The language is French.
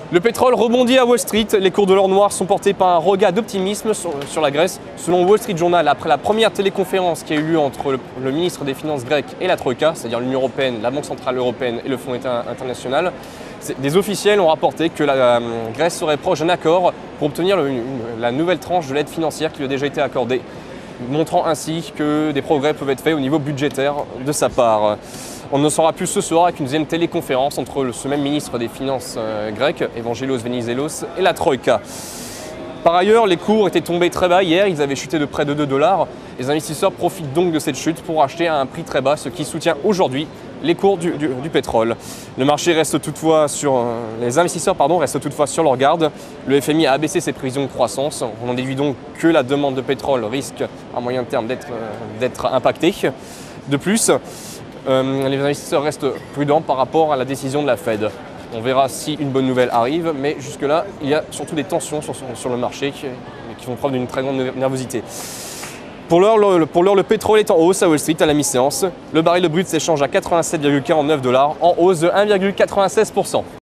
Le pétrole rebondit à Wall Street. Les cours de l'or noir sont portés par un regain d'optimisme sur la Grèce. Selon Wall Street Journal, après la première téléconférence qui a eu lieu entre le ministre des Finances grec et la Troïka, c'est-à-dire l'Union européenne, la Banque centrale européenne et le Fonds monétaire international, des officiels ont rapporté que la Grèce serait proche d'un accord pour obtenir la nouvelle tranche de l'aide financière qui lui a déjà été accordée, montrant ainsi que des progrès peuvent être faits au niveau budgétaire de sa part. On ne saura plus ce soir avec une deuxième téléconférence entre ce même ministre des Finances grec, Evangelos Venizelos, et la Troïka. Par ailleurs, les cours étaient tombés très bas hier, ils avaient chuté de près de 2 $. Les investisseurs profitent donc de cette chute pour acheter à un prix très bas, ce qui soutient aujourd'hui les cours du pétrole. Le marché reste toutefois les investisseurs restent toutefois sur leur garde. Le FMI a abaissé ses prévisions de croissance. On en déduit donc que la demande de pétrole risque à moyen terme d'être impactée. De plus, les investisseurs restent prudents par rapport à la décision de la Fed. On verra si une bonne nouvelle arrive, mais jusque-là, il y a surtout des tensions sur le marché qui font preuve d'une très grande nervosité. Pour l'heure, le pétrole est en hausse à Wall Street à la mi-séance. Le baril de brut s'échange à 87,49 $, en hausse de 1,96 %.